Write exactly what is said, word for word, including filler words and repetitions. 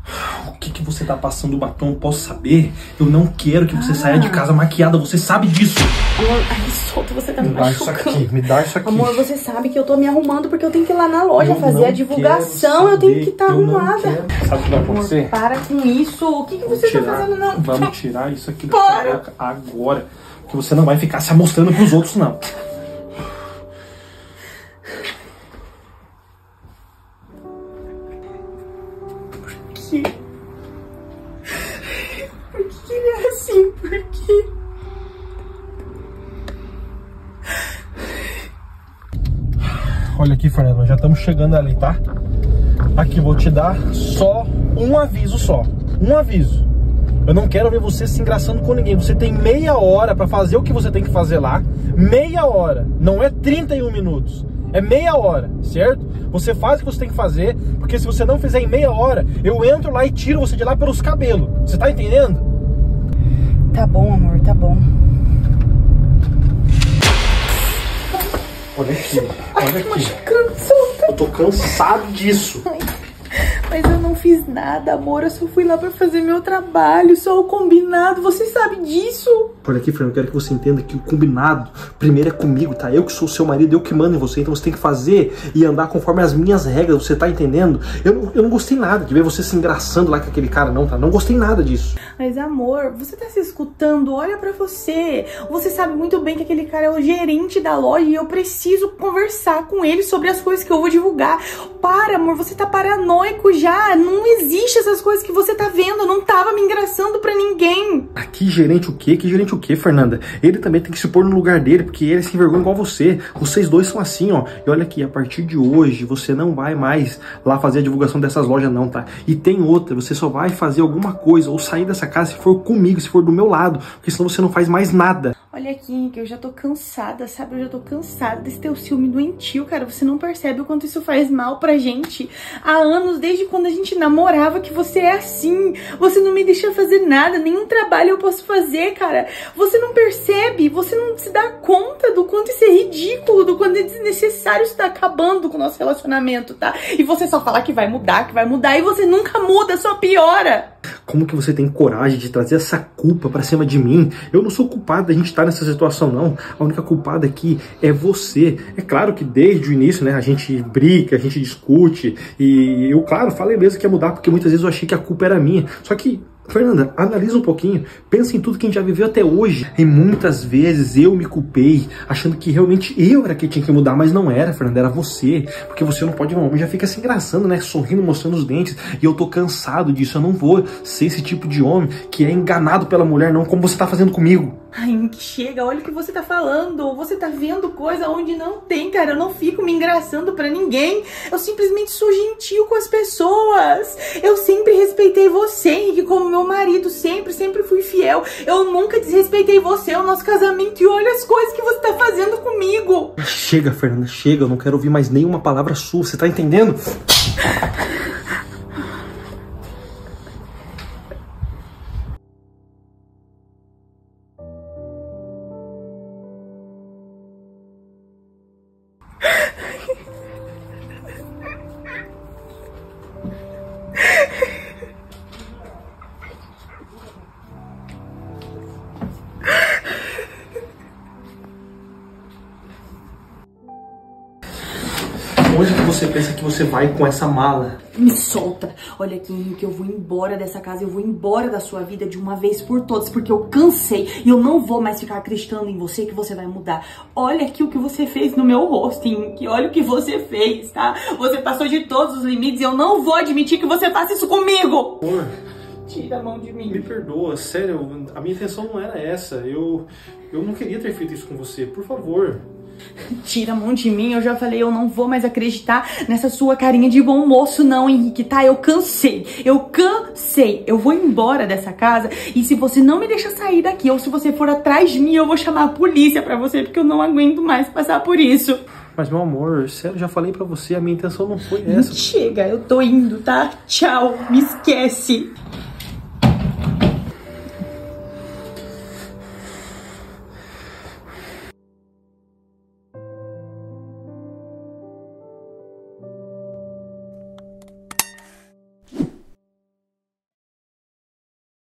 O que que você tá passando o batom? Posso saber? Eu não quero que você ah. saia de casa maquiada, você sabe disso. Amor, ai, solta, você tá me, me machucando. Me dá isso aqui, me dá isso aqui. Amor, você sabe que eu tô me arrumando porque eu tenho que ir lá na loja eu fazer a divulgação, eu tenho que estar tá arrumada. Sabe o que vai acontecer? Amor, para com isso. O que que você tirar, tá fazendo, não? Vamos tirar isso aqui da sua boca agora. Que você não vai ficar se amostrando pros outros, não. Por quê? Por que ele é assim? Por quê? Olha aqui, Fernanda, nós já estamos chegando ali, tá? Aqui, vou te dar só um aviso só. Um aviso. Eu não quero ver você se engraçando com ninguém. Você tem meia hora pra fazer o que você tem que fazer lá. Meia hora. Não é trinta e um minutos. É meia hora, certo? Você faz o que você tem que fazer, porque se você não fizer em meia hora, eu entro lá e tiro você de lá pelos cabelos. Você tá entendendo? Tá bom, amor, tá bom. Olha aqui, olha aqui. Solta. Eu tô cansado disso. Ai, mas eu não fiz nada, amor. Eu só fui lá pra fazer meu trabalho, só o combinado. Você sabe disso? Olha aqui, Fernando, eu quero que você entenda que o combinado primeiro é comigo, tá? Eu que sou seu marido, eu que mando em você. Então você tem que fazer e andar conforme as minhas regras, você tá entendendo? Eu não, eu não gostei nada de ver você se engraçando lá com aquele cara, não, tá? Não gostei nada disso. Mas, amor, você tá se escutando? Olha pra você. Você sabe muito bem que aquele cara é o gerente da loja e eu preciso conversar com ele sobre as coisas que eu vou divulgar. Para, amor, você tá paranoico já. Não existe essas coisas que você tá vendo. Eu não tava me engraçando pra ninguém. Aqui, gerente o quê? Que gerente o quê, Fernanda? Ele também tem que se pôr no lugar dele, porque ele é sem vergonha igual você. Vocês dois são assim, ó. E olha aqui, a partir de hoje, você não vai mais lá fazer a divulgação dessas lojas, não, tá? E tem outra, você só vai fazer alguma coisa ou sair dessa casa se for comigo, se for do meu lado, porque senão você não faz mais nada. Olha aqui, que eu já tô cansada, sabe? Eu já tô cansada desse teu ciúme doentio, cara. Você não percebe o quanto isso faz mal pra gente. Há anos, desde quando a gente namorava, que você é assim. Você não me deixa fazer nada, nenhum trabalho eu posso fazer, cara. Você não percebe, você não se dá conta do quanto isso é ridículo, do quanto é desnecessário, isso tá acabando com o nosso relacionamento, tá? E você só fala que vai mudar, que vai mudar, e você nunca muda, só piora. Como que você tem coragem de trazer essa culpa pra cima de mim? Eu não sou culpado da gente estar nessa situação, não. A única culpada aqui é você. É claro que desde o início, né, a gente briga, a gente discute. E eu, claro, falei mesmo que ia mudar, porque muitas vezes eu achei que a culpa era minha. Só que, Fernanda, analisa um pouquinho, pensa em tudo que a gente já viveu até hoje. E muitas vezes eu me culpei, achando que realmente eu era quem tinha que mudar, mas não era, Fernanda, era você. Porque você não pode, não, já fica se engraçando, né, sorrindo, mostrando os dentes. E eu tô cansado disso, eu não vou ser esse tipo de homem que é enganado pela mulher, não, como você tá fazendo comigo. Ai, chega, olha o que você tá falando. Você tá vendo coisa onde não tem, cara. Eu não fico me engraçando pra ninguém. Eu simplesmente sou gentil com as pessoas. Eu sempre respeitei você, Henrique, como meu marido. Sempre, sempre fui fiel. Eu nunca desrespeitei você, o nosso casamento. E olha as coisas que você tá fazendo comigo. Chega, Fernanda, chega. Eu não quero ouvir mais nenhuma palavra sua. Você tá entendendo? Onde que você pensa que você vai com essa mala? Me solta. Olha aqui, Henrique, eu vou embora dessa casa, eu vou embora da sua vida de uma vez por todas, porque eu cansei e eu não vou mais ficar acreditando em você que você vai mudar. Olha aqui o que você fez no meu rosto, Henrique, olha o que você fez, tá? Você passou de todos os limites e eu não vou admitir que você faça isso comigo. Amor, tira a mão de mim. Me perdoa, sério, a minha intenção não era essa. Eu, eu não queria ter feito isso com você, por favor. Tira a mão de mim, eu já falei, eu não vou mais acreditar nessa sua carinha de bom moço não, Henrique, tá? Eu cansei, eu cansei, eu vou embora dessa casa e se você não me deixa sair daqui ou se você for atrás de mim, eu vou chamar a polícia pra você porque eu não aguento mais passar por isso. Mas, meu amor, sério, já falei pra você, a minha intenção não foi essa. Chega, eu tô indo, tá? Tchau, me esquece.